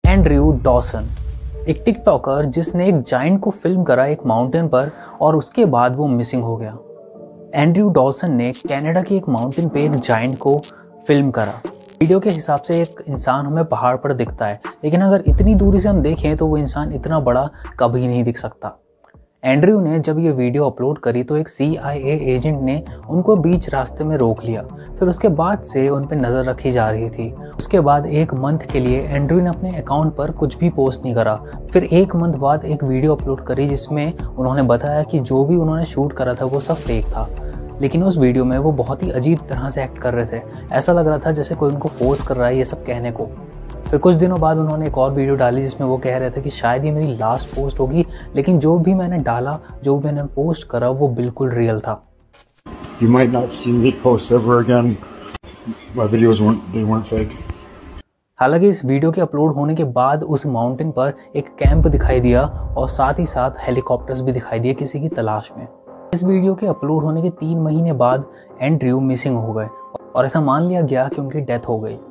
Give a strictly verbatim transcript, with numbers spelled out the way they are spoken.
Andrew Dawson, एक TikToker जिसने एक जायंट को फिल्म करा एक माउंटेन पर और उसके बाद वो मिसिंग हो गया। एंड्रयू डॉसन ने कनाडा की एक माउंटेन पे एक जायंट को फिल्म करा। वीडियो के हिसाब से एक इंसान हमें पहाड़ पर दिखता है, लेकिन अगर इतनी दूरी से हम देखें तो वो इंसान इतना बड़ा कभी नहीं दिख सकता। एंड्रयू ने जब ये वीडियो अपलोड करी तो एक सी आई ए एजेंट ने उनको बीच रास्ते में रोक लिया। फिर उसके बाद से उन पर नज़र रखी जा रही थी। उसके बाद एक मंथ के लिए एंड्रयू ने अपने अकाउंट पर कुछ भी पोस्ट नहीं करा। फिर एक मंथ बाद एक वीडियो अपलोड करी जिसमें उन्होंने बताया कि जो भी उन्होंने शूट करा था वो सब फेक था, लेकिन उस वीडियो में वो बहुत ही अजीब तरह से एक्ट कर रहे थे। ऐसा लग रहा था जैसे कोई उनको फोर्स कर रहा है ये सब कहने को। फिर कुछ दिनों बाद उन्होंने एक और वीडियो डाली जिसमें वो कह रहे थे कि शायद ये मेरी लास्ट पोस्ट होगी, लेकिन जो भी मैंने डाला, जो भी मैंने पोस्ट करा, वो बिल्कुल रियल था। You might not see me post ever again. My videos weren't, they weren't fake. हालांकि इस वीडियो के अपलोड होने के बाद उस माउंटेन पर एक कैंप दिखाई दिया और साथ ही साथ हेलीकॉप्टर्स भी दिखाई दिए किसी की तलाश में। इस वीडियो के अपलोड होने के तीन महीने बाद एंड्रयू मिसिंग हो गए और ऐसा मान लिया गया कि उनकी डेथ हो गई।